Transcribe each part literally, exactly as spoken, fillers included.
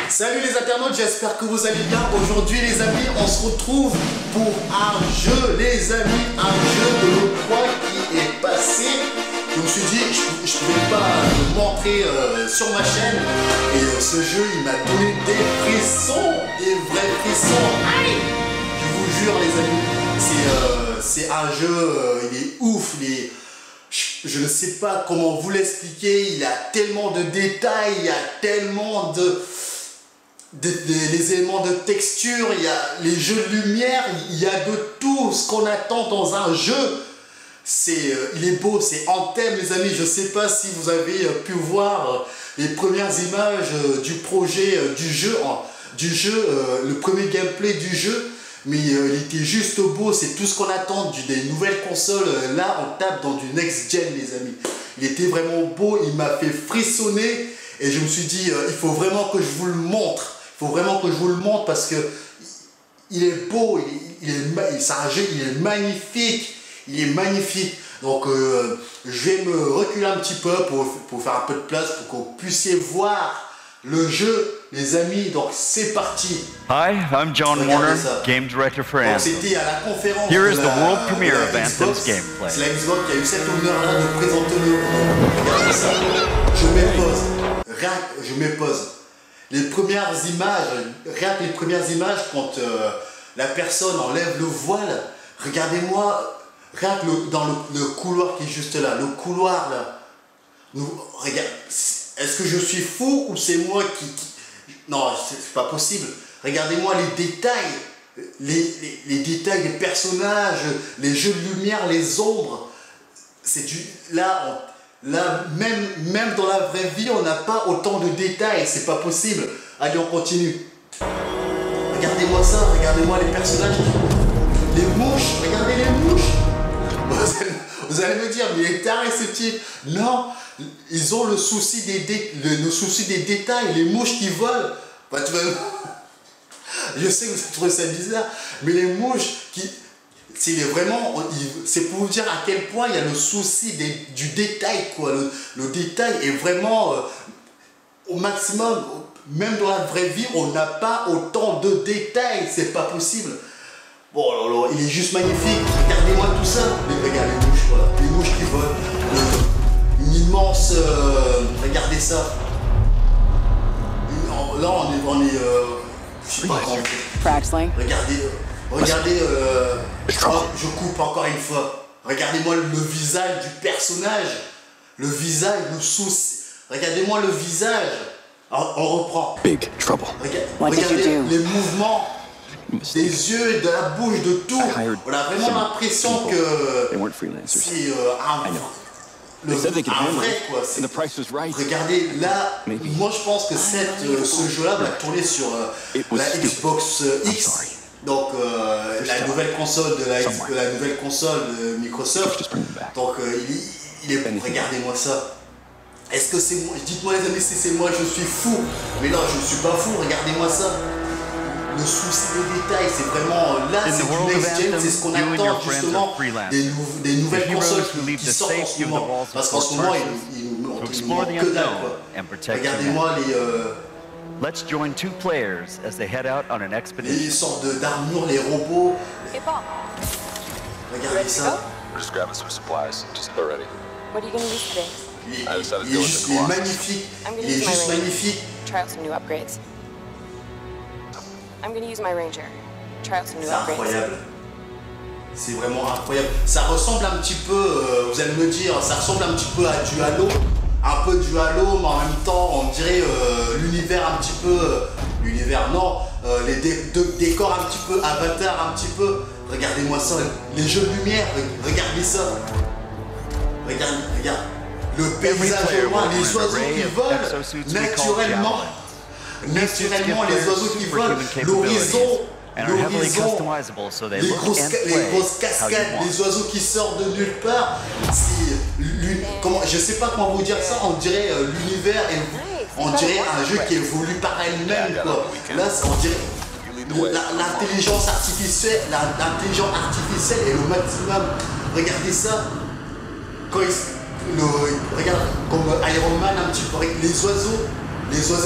Salut les internautes, j'espère que vous allez bien. Aujourd'hui les amis, on se retrouve pour un jeu, les amis, un jeu de l'Octroi qui est passé. Je me suis dit, je ne pouvais pas le montrer euh, sur ma chaîne. Et euh, ce jeu, il m'a donné des frissons, des vrais frissons. Aïe! Je vous jure les amis, c'est euh, un jeu, euh, il est ouf, il est... Je ne sais pas comment vous l'expliquer, il y a tellement de détails, il y a tellement de... de, de les éléments de texture, il y a les jeux de lumière, il y a de tout ce qu'on attend dans un jeu. C'est, euh, il est beau, c'est en thème les amis. Je ne sais pas si vous avez euh, pu voir euh, les premières images euh, du projet, euh, du jeu, euh, du jeu euh, le premier gameplay du jeu. Mais euh, il était juste beau, c'est tout ce qu'on attend du, des nouvelles consoles. Euh, là, on tape dans du next-gen, les amis. Il était vraiment beau, il m'a fait frissonner. Et je me suis dit, euh, il faut vraiment que je vous le montre. Il faut vraiment que je vous le montre parce que il est beau, il, il est, c'est un jeu, il est magnifique. Il est magnifique. Donc, euh, je vais me reculer un petit peu pour, pour faire un peu de place pour que vous puissiez voir le jeu, les amis. Donc, c'est parti. Hi, I'm John Regardez Warner, ça. game director for Anthem. C'était à la conférence. Here de is la, the world premiere de of la Anthem's Xbox. gameplay. C'est la Xbox qui a eu cet honneur-là de présenter le. Regardez ça. Je m'épose. Rien, je m'épose. Les premières images, rien que les premières images, quand euh, la personne enlève le voile, regardez-moi. Rien que le, dans le, le couloir qui est juste là, le couloir là, nous, regarde, est-ce que je suis fou ou c'est moi qui, qui... Non, c'est pas possible. Regardez-moi les détails, les, les, les détails des personnages, les jeux de lumière, les ombres. C'est du... Là, on, là même, même dans la vraie vie, on n'a pas autant de détails, c'est pas possible. Allez, on continue. Regardez-moi ça, regardez-moi les personnages. Les mouches, regardez les mouches. Vous allez, vous allez me dire, mais il est taré ce type. Non, ils ont le souci des, dé, le, le souci des détails, les mouches qui volent. Bah, tu vas... Je sais que vous trouvez ça bizarre, mais les mouches qui... C'est vraiment... C'est pour vous dire à quel point il y a le souci des, du détail, quoi. Le, le détail est vraiment euh, au maximum. Même dans la vraie vie, on n'a pas autant de détails. C'est pas possible. Bon, alors, alors, il est juste magnifique. Regardez-moi tout ça. Les, regardez les mouches, voilà. Les mouches qui volent. Le, une immense... Euh, regardez ça. Une, là, on est... On est euh, je sais pas comment... Regardez... Regardez... Euh, oh, je coupe encore une fois. Regardez-moi le visage du personnage. Le visage, le souci. Regardez-moi le visage. Alors, on reprend. Big trouble. Regardez, regardez les mouvements. Des yeux et de la bouche, de tout. On a vraiment l'impression que c'est euh, un, le, un vrai quoi. Regardez là, moi je pense que cette, euh, ce jeu-là va tourner sur euh, la Xbox X, donc euh, la nouvelle console de la, de la nouvelle console de Microsoft. Donc euh, il, il est. Regardez-moi ça. Est-ce que c'est moi? Dites-moi les amis si c'est moi, je suis fou. Mais non, je ne suis pas fou. Regardez-moi ça. Le souci des détails, c'est vraiment là, c'est du next-gen, c'est ce qu'on attend justement des, nou des nouvelles consoles qui, qui sortent en ce moment. Parce qu'en ce moment, il, il nous montre que dalle, quoi. Regardez-moi les, euh, les sortes d'armures, les robots. Regardez ça. Il est, il est juste il est magnifique. Il est juste magnifique. I'm gonna use my Ranger. Try out some new upgrades. C'est incroyable. C'est vraiment incroyable. Ça ressemble un petit peu, euh, vous allez me dire, ça ressemble un petit peu à du Halo. Un peu du Halo, mais en même temps, on dirait euh, l'univers un petit peu... Euh, l'univers, non. Euh, les dé de, décors un petit peu, Avatar un petit peu. Regardez-moi ça. Les jeux de lumière, regardez ça. Regarde, regarde. Le paysage au loin, les oiseaux qui volent naturellement. Naturellement, les oiseaux qui volent, l'horizon, l'horizon, les grosses, les grosses cascades, les oiseaux qui sortent de nulle part. Comment, je sais pas comment vous dire ça, on dirait euh, l'univers, on dirait un jeu qui évolue par elle-même. Là, on dirait l'intelligence artificielle, l'intelligence artificielle est le maximum. Regardez ça. Quand il, le, regarde, comme Iron Man un petit peu, les oiseaux, les oiseaux.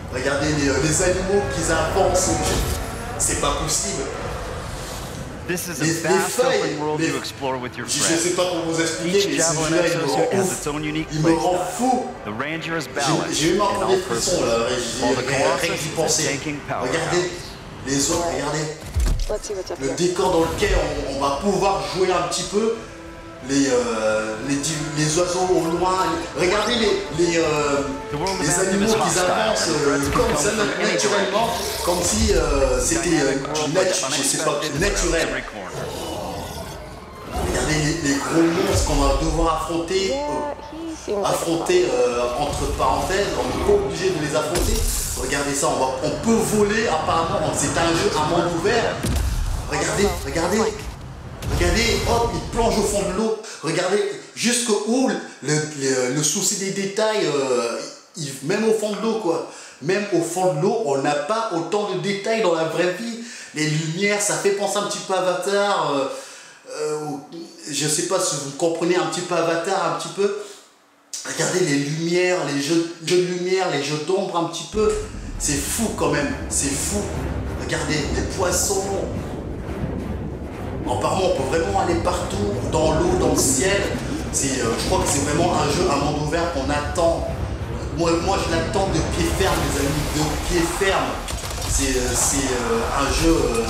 Regardez les, les animaux qu'ils avancent. C'est pas possible. This is Les, a les vast feuilles, open world les- you explore with your je sais friends. pas comment vous expliquer, Each mais ce Javelin jeu-là, il me exosuit rend has ouf. its own unique Il me rend playstyle. fou. The Ranger is J'ai balanced j'ai eu and encore all des frissons purposes, là, while the j'ai rien Colossus que d'y is penser. taking power Regardez house. les autres, regardez Let's see what's up le here. décor dans lequel on, on va pouvoir jouer un petit peu. Les, euh, les, di- les oiseaux au loin, les- regardez les, les, euh, The world of les Anthem animaux is qui hostile, avancent and euh, threats can comme come ça from any naturellement, comme si euh, c'était euh, Dynamic du world nat- with je sais pas, unexpected naturel. around every corner. Regardez les, les gros monstres qu'on va devoir affronter, Yeah, euh, he seems like affronter euh, entre parenthèses, on n'est pas obligé de les affronter. Regardez ça, on, va, on peut voler apparemment, c'est un jeu à monde ouvert. Regardez, regardez, regardez, hop, il plonge au fond de l'eau. Regardez jusqu'où le, le, le souci des détails, euh, il- même au fond de l'eau quoi. Même au fond de l'eau, on n'a pas autant de détails dans la vraie vie. Les lumières, ça fait penser un petit peu à Avatar. Euh, euh, je sais pas si vous comprenez un petit peu Avatar, un petit peu. Regardez les lumières, les jeux, jeux de lumière, les jeux d'ombre un petit peu. C'est fou quand même, c'est fou. Regardez les poissons. Apparemment, on peut vraiment aller partout, dans l'eau, dans le ciel. C'est, euh, je crois que c'est vraiment un jeu, un monde ouvert qu'on attend. Moi, moi je l'attends de pied ferme, les amis, de pied ferme. C'est, euh, c'est euh, un jeu euh,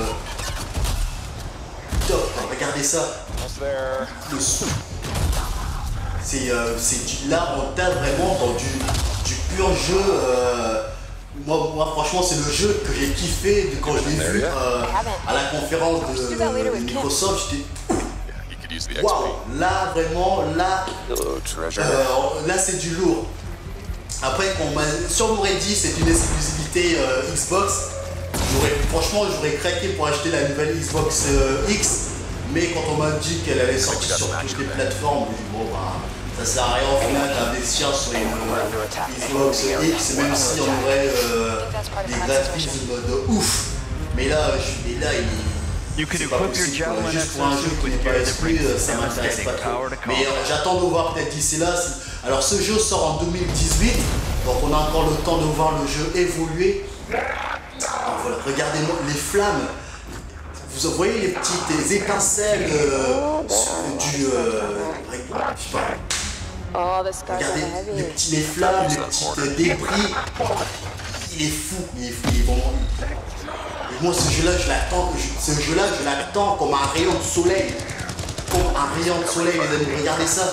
top. Regardez ça. Le son. C'est, euh, c'est du- là, on tape vraiment dans du, du pur jeu. euh, moi, moi, franchement, c'est le jeu que j'ai kiffé de- quand je l'ai vu euh, à la conférence de, de Microsoft. J'étais waouh, là vraiment, là, euh, là c'est du lourd. Après, on m'a- si on m'aurait dit c'est une exclusivité euh, Xbox, j'aurais, franchement, j'aurais craqué pour acheter la nouvelle Xbox euh, X. Mais quand on m'a dit qu'elle allait sortir sur toutes les plateformes, j'ai dit bon bah ça sert à rien au final d'investir sur une euh, Xbox X, même si on aurait euh, des graphismes de ouf. Mais là, je, mais là il You can c'est pas equip your possible, quoi. Javelin Juste pour un jeu exosuit qui with n'est pas gear that exclu, brings euh, ça m'intéresse pas devastating trop. power to Mais euh, j'attends de voir peut-être d'ici là. si- Alors ce jeu sort en deux mille dix-huit, donc on a encore le temps de voir le jeu évoluer. Alors voilà, regardez-moi les flammes. Vous voyez les petites étincelles euh, du... Euh, je sais pas. all the scars Regardez are les, heavy. petits, les flammes, les petits débris. Il est fou, il est fou, il est vraiment... Et moi ce jeu-là, je l'attends, je- ce jeu-là, je l'attends comme un rayon de soleil. Comme un rayon de soleil, les amis, regardez ça.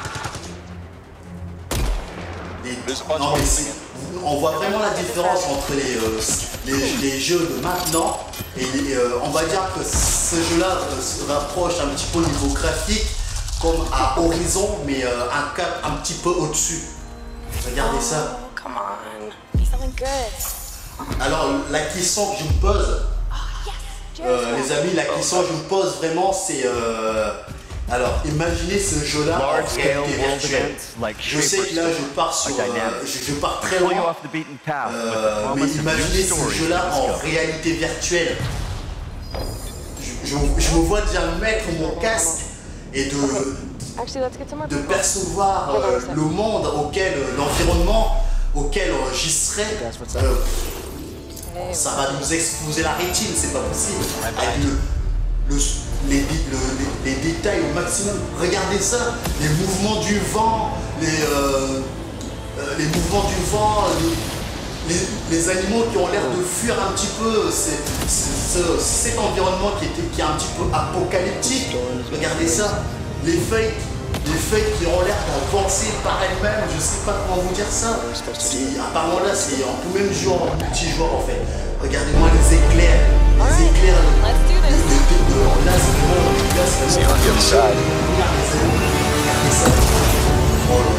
Les- non, mais c'est- on voit vraiment la différence entre les, euh, les, les jeux de maintenant et les, euh, on va dire que ce jeu-là euh, se rapproche un petit peu au niveau graphique comme à Horizon, mais euh, un cap un petit peu au-dessus. Regardez ça. Oh, come on. Be feeling good. Alors la question que je me pose, euh, les amis, la question que je me pose vraiment, c'est euh, alors imaginez ce jeu-là en Large-scale réalité world virtuelle. events like Je sais que là je pars sur, are dynamic. euh, je, je pars très Pulling you loin. off the beaten path with the Euh, mais promise of imaginez new ce stories to jeu-là en discover. réalité virtuelle. Je, je- je me vois déjà mettre mon casque et de, Actually, let's get some more de people. percevoir Hold on a euh, sec. le monde auquel, euh, l'environnement auquel euh, j'y serai. Euh, Hey, ça va nous exploser la rétine, c'est pas possible. Avec le, le- les, dé- le- les- les détails au maximum. Regardez ça, les mouvements du vent, les, euh, euh, les mouvements du vent, les, les- les animaux qui ont l'air de fuir un petit peu. C'est, c'est- ce- cet environnement qui, était, qui est un petit peu apocalyptique. Regardez ça, les feuilles. Les feuilles qui ont l'air d'avancer par elles-mêmes, je sais pas comment vous dire ça. C'est- Apparemment là, c'est, on peut même jouer en multijoueur en fait. Regardez-moi les éclairs, les éclairs. let's do le- this. le- le- Là, c'est vraiment, là, c'est vraiment. Regardez ça, regardez ça. Oh là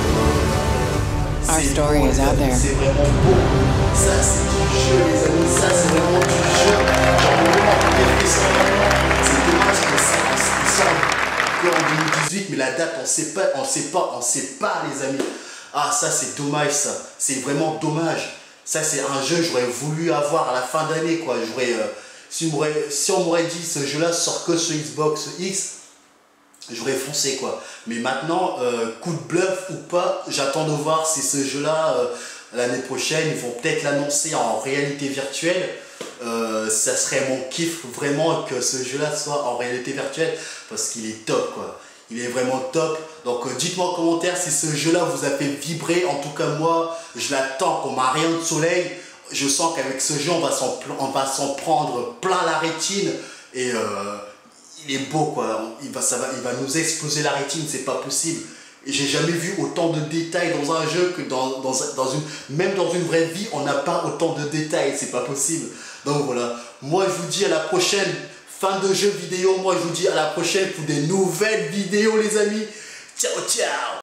là. Our C'est story beau, is les out amis, there. c'est vraiment beau. Ça, c'est du jeu, les amis. Ça, c'est vraiment du jeu. Genre, vraiment, quelque chose vraiment. C'est dommage que ça, ça sort que en deux mille dix-huit, mais la date, on sait pas, on sait pas, on sait pas, les amis. Ah, ça, c'est dommage, ça. C'est vraiment dommage. Ça, c'est un jeu que j'aurais voulu avoir à la fin d'année, quoi. J'aurais, euh, si, on m'aurait- si on m'aurait dit ce jeu-là sort que sur Xbox X, j'aurais foncé, quoi. Mais maintenant, euh, coup de bluff ou pas, j'attends de voir si ce jeu-là euh, l'année prochaine, ils vont peut-être l'annoncer en réalité virtuelle. Euh, ça serait mon kiff vraiment que ce jeu-là soit en réalité virtuelle parce qu'il est top quoi. Il est vraiment top. Donc euh, dites-moi en commentaire si ce jeu-là vous a fait vibrer. En tout cas moi, je l'attends comme un rayon de soleil. Je sens qu'avec ce jeu, on va s'en on va s'en prendre plein la rétine et euh, il est beau quoi. Il va, ça va, il va nous exploser la rétine, c'est pas possible. Et j'ai jamais vu autant de détails dans un jeu que dans, dans, dans une... Même dans une vraie vie, on n'a pas autant de détails, c'est pas possible. Donc voilà, moi je vous dis à la prochaine, fin de jeu vidéo, moi je vous dis à la prochaine pour des nouvelles vidéos les amis. Ciao ciao.